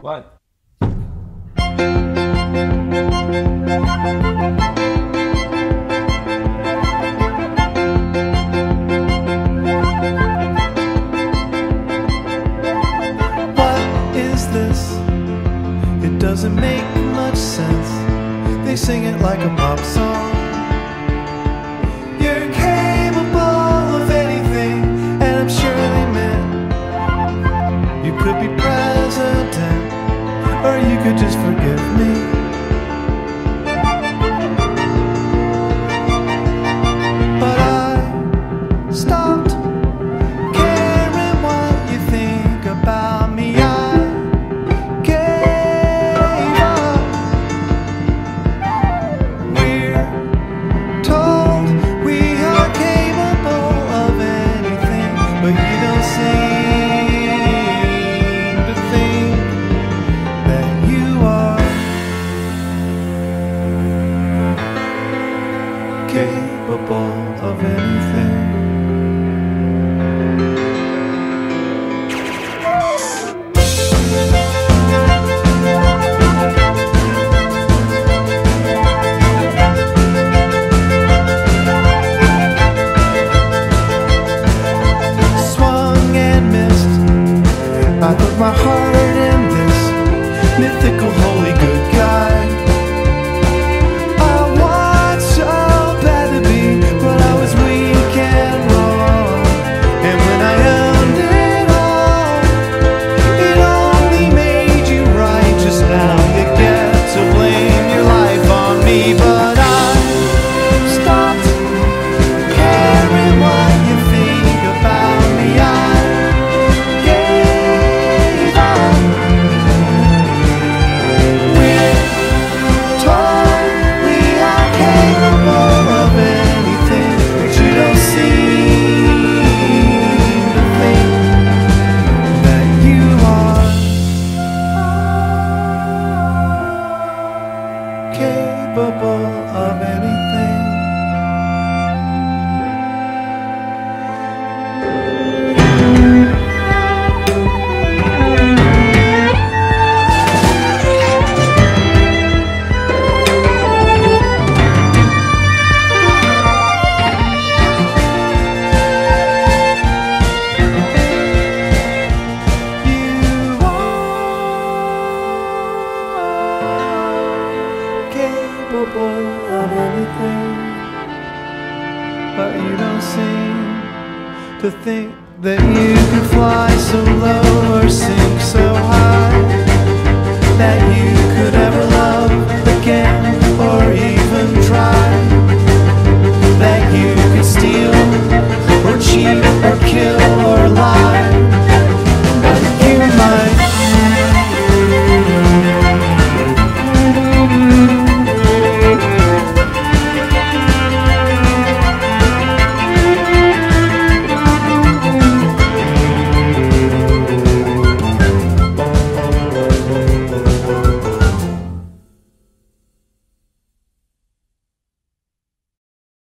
What? It doesn't make much sense. They sing it like a pop song. You're capable of anything, and I'm sure they meant you could be president, or you could just forgive me. But I stopped caring what you think about me. Of anything. Swung and missed. I put my heart in this mythical holy good guy. To think that you could fly so low.